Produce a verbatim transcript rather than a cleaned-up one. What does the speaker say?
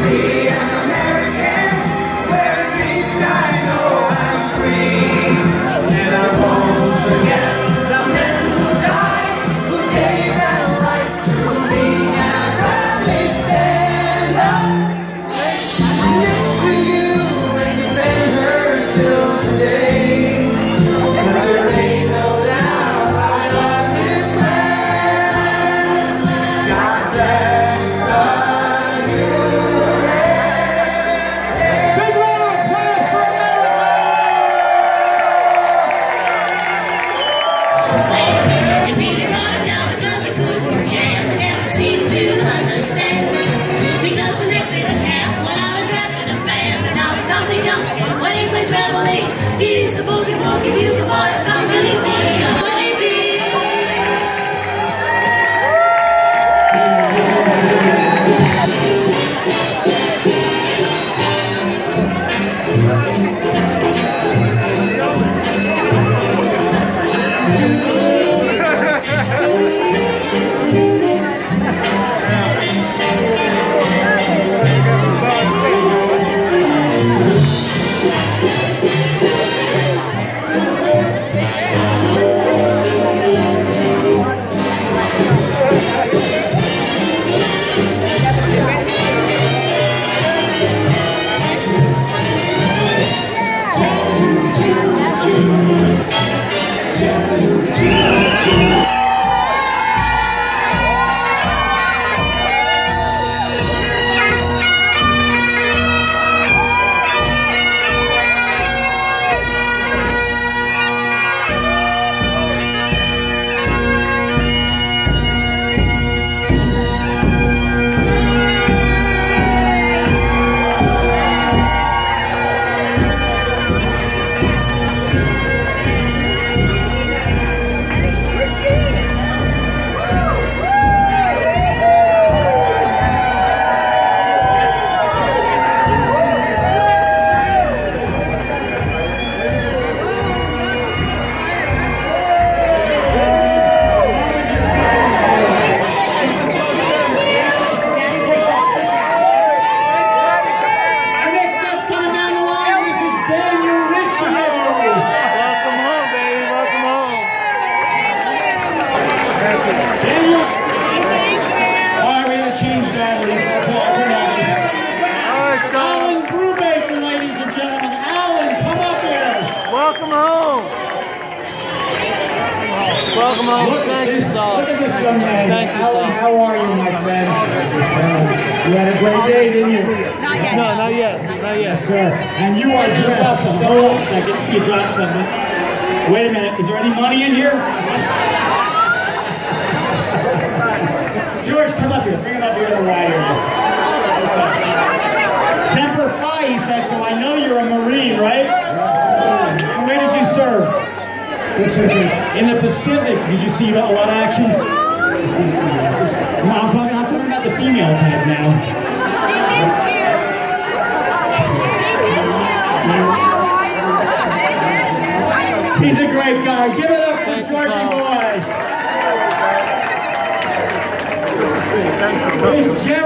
He's a boogie woogie bugle boy of company B. Company B. Welcome home. Welcome home. Look, Thank this, you, Saul. look at this young man. Thank you, Alan, Saul. how are you, my friend? Uh, you had a great day, didn't you? Not yet. No, not yet. Not yet. Yes, sir. And you are dressed. Hold on a second. You dropped something. Wait a minute. Is there any money in here? George, come up here. Bring him up here to the right here. Semper Fi, he said, so I know you're a Marine, right? Absolutely. And where did you serve? Pacific. In the Pacific. Did you see a lot of action? No, I'm talking, I'm talking about the female type now. He's a great guy. Give it up for Georgie boy. Where's Jerry?